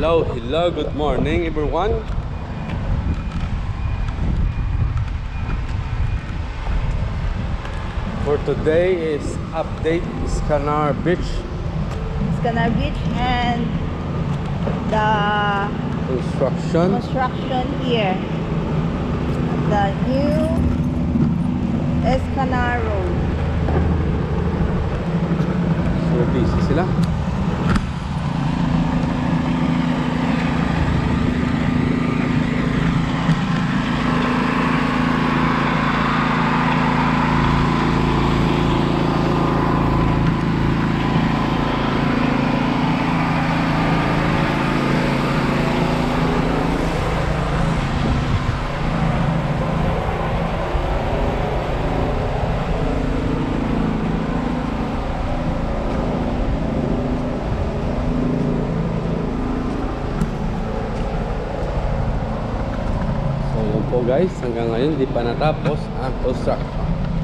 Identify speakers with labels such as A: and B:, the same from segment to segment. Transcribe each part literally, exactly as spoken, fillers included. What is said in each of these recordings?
A: Hello, hello, good morning everyone. For today is update Es Canar Beach.
B: Es Canar Beach and the
A: Construction.
B: construction here. The new Es Canar Road.
A: So busy sila. Po guys, hanggang ngayon di pa natapos ang construction.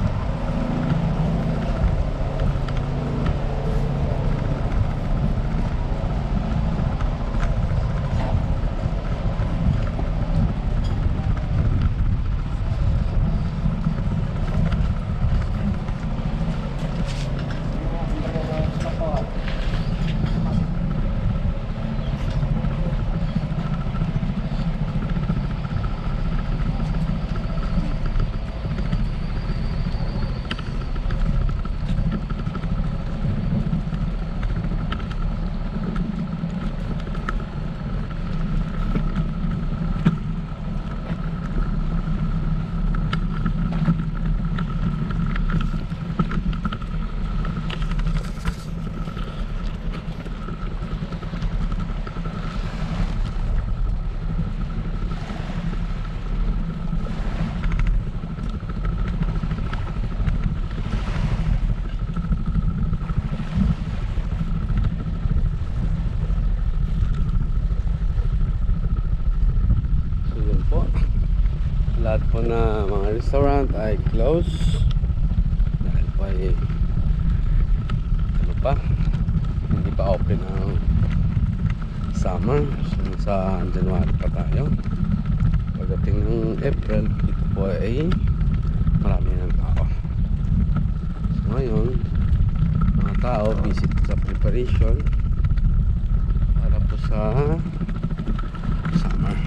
A: Lahat po na mga restaurant ay close dahil po ay ano pa, hindi pa open ang summer. So, sa January pa tayo. Pagdating ng April, dito po ay marami ng tao. So ngayon, mga tao visit sa preparation para po sa summer.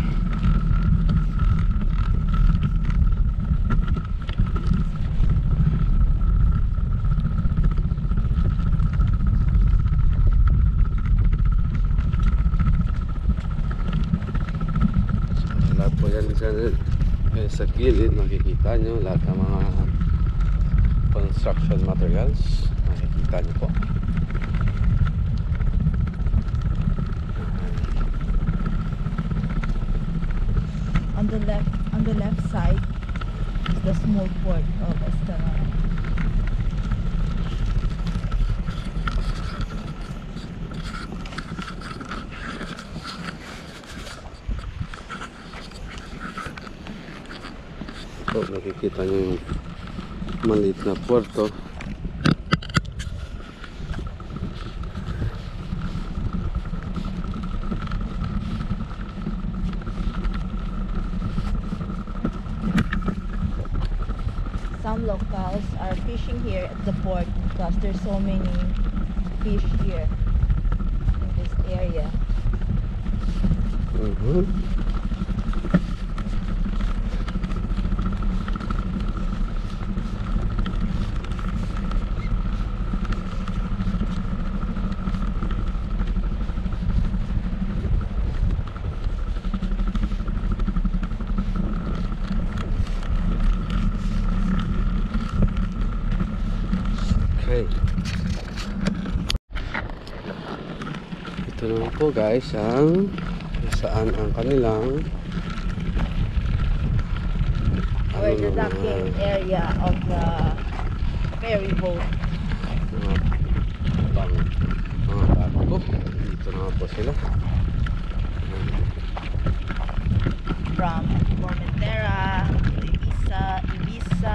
A: Po yan sa, eh, sa gilid makikita nyo lahat ng mga construction materials, makikita nyo po.
B: On the left, on the left side is the small port of Es Canar.
A: So, nakikita nyo yung maliit na puerto.
B: Some locals are fishing here at the port because there's so many fish here in this area.
A: Mm-hmm. Okay. Ito naman po guys ang saan ang kanilang
B: Where the
A: ano,
B: docking
A: mga,
B: area of the ferry boat.
A: mga bang mga barko. Dito naman po sila.
B: From Formentera to Ibiza, Ibiza,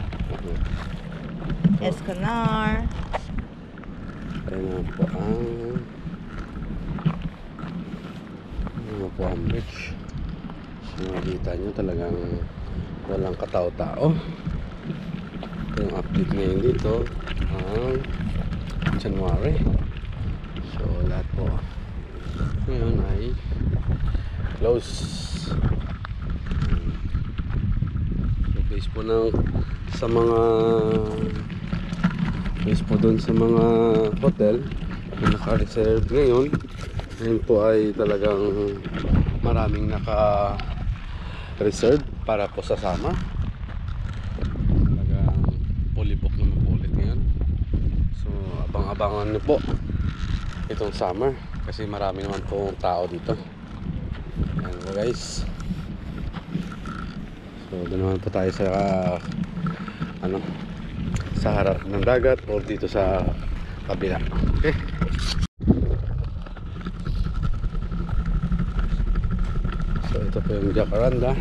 B: Es Canar.
A: Ayan na po ang po ang beach. So makikita nyo talagang walang katao-tao. Ito yung update ngayon dito ang January. So lahat po ngayon ay close. So base po ng sa mga base po dun sa mga hotel na naka-reserve ngayon, ngayon po ay talagang maraming naka-reserve para po sa summer. Talagang fully book naman po ulit ngayon. So abang-abangan nyo po itong summer kasi marami naman po tao dito. Ayan po guys. So doon naman po tayo sa ano, sa harap ng dagat o dito sa kabila. Okay. So ito po yung Jacaranda.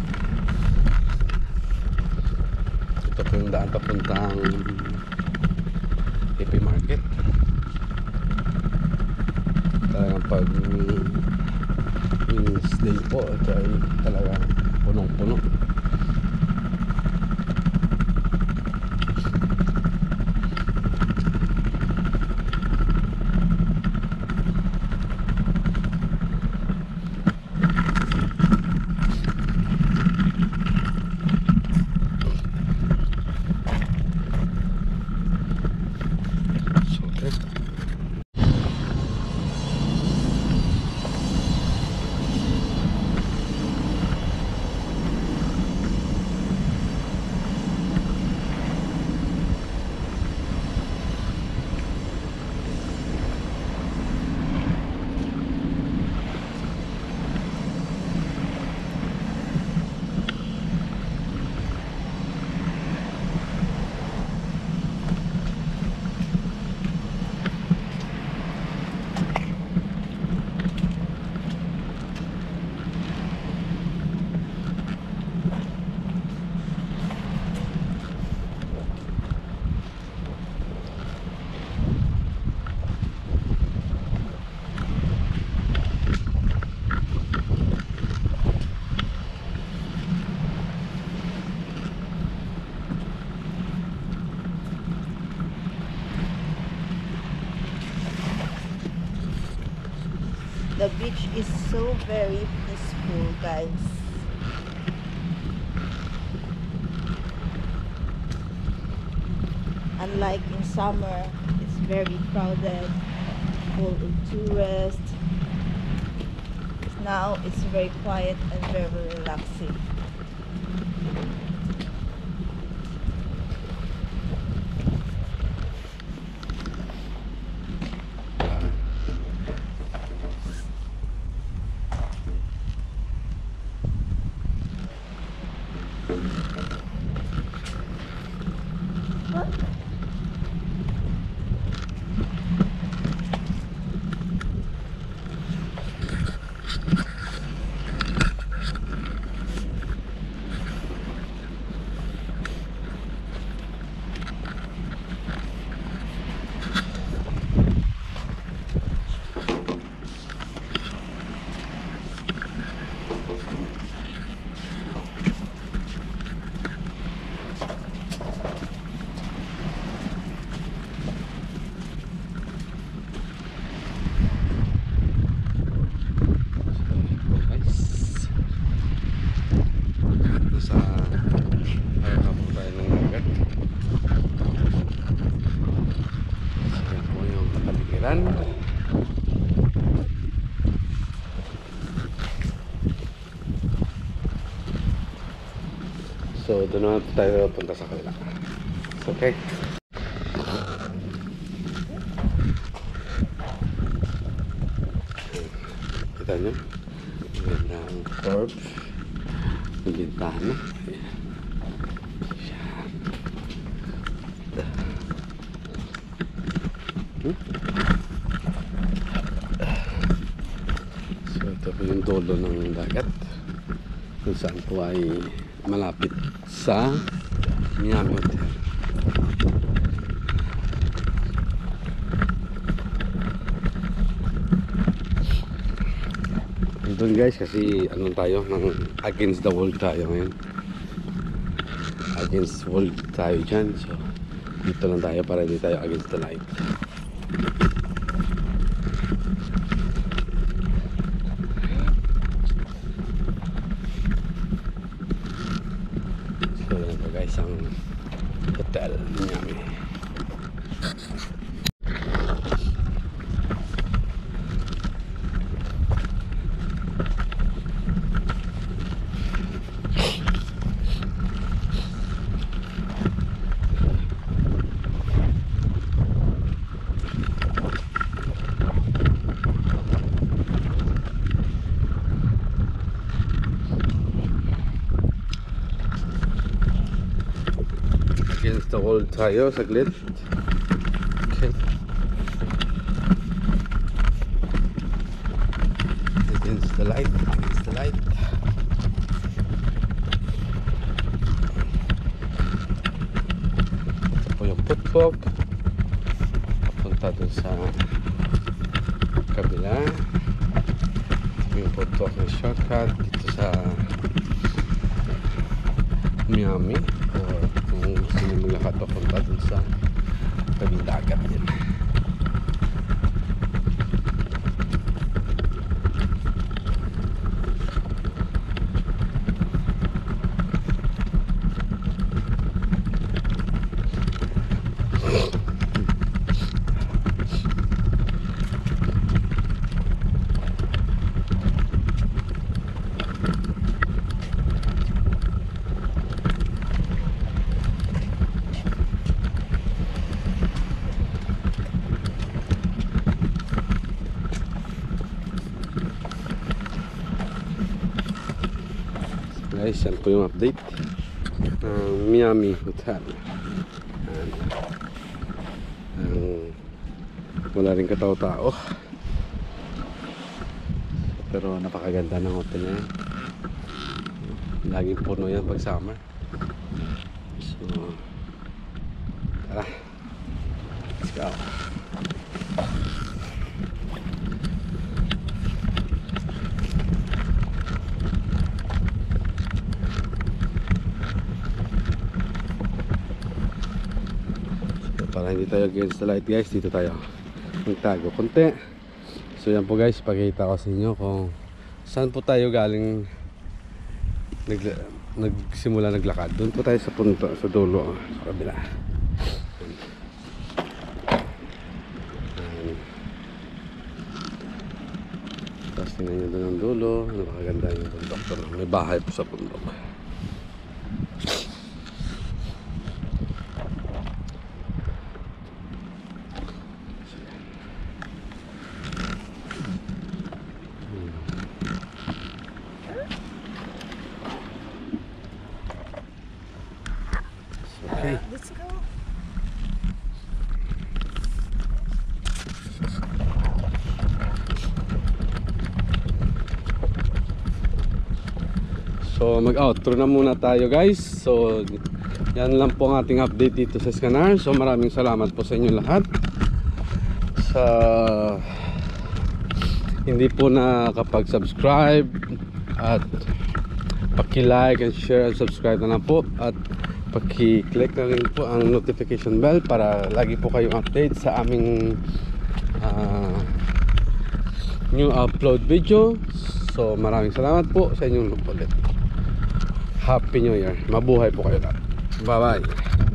A: Ito po yung daan papuntang P P Market. Talagang pag Wednesday po ito ay talagang punong-puno.
B: The beach is so very peaceful, guys. Unlike in summer, it's very crowded, full of tourists. Now it's very quiet and very relaxing.
A: So doon naman tayo punta sa kabila. So, okay. Kita nyo? Magandang curve. Yung bintana. Hmm? So ito po yung dulo ng dagat kung saan po ay malapit sa Miami Hotel. dun guys, kasi ano tayo, ng against the world tayo ngayon. Against world tayo dyan. So dito lang tayo para hindi tayo against the light. So yan po guys ang hotel Miami. Against the wall tayo saglit. Okay. Against the light, against the light. Ito po yung putpok. Papunta dun sa kabila. Ito yung putpok ng shortcut dito sa Miami. Or kung gusto nyo maglakad papunta dun sa tabing dagat yan. Guys, yan po yung update ng Miami Hotel. And, um, wala rin katao-tao, pero napakaganda ng hotel na yan. Laging puno yan pag summer. So tara, let's go. Para hindi tayo against the light guys, dito tayo magtago konti. So yan po guys, pakita ko sa inyo kung saan po tayo galing nag, nagsimula naglakad. Doon po tayo sa punto, sa dulo, sa kabila. Tapos tingnan nyo doon ang dulo, napakaganda yung bundok. May bahay po sa bundok. Okay.
B: Let's go.
A: So mag-outro na muna tayo guys. So yan lang po ang ating update dito sa Es Canar. So maraming salamat po sa inyo lahat sa hindi po nakapag-subscribe, at paki-like and share and subscribe na lang po, at paki-click na rin po ang notification bell para lagi po kayong update sa aming uh, new upload video. So maraming salamat po sa inyong ulit. Happy New Year. Mabuhay po kayo lahat. Bye bye.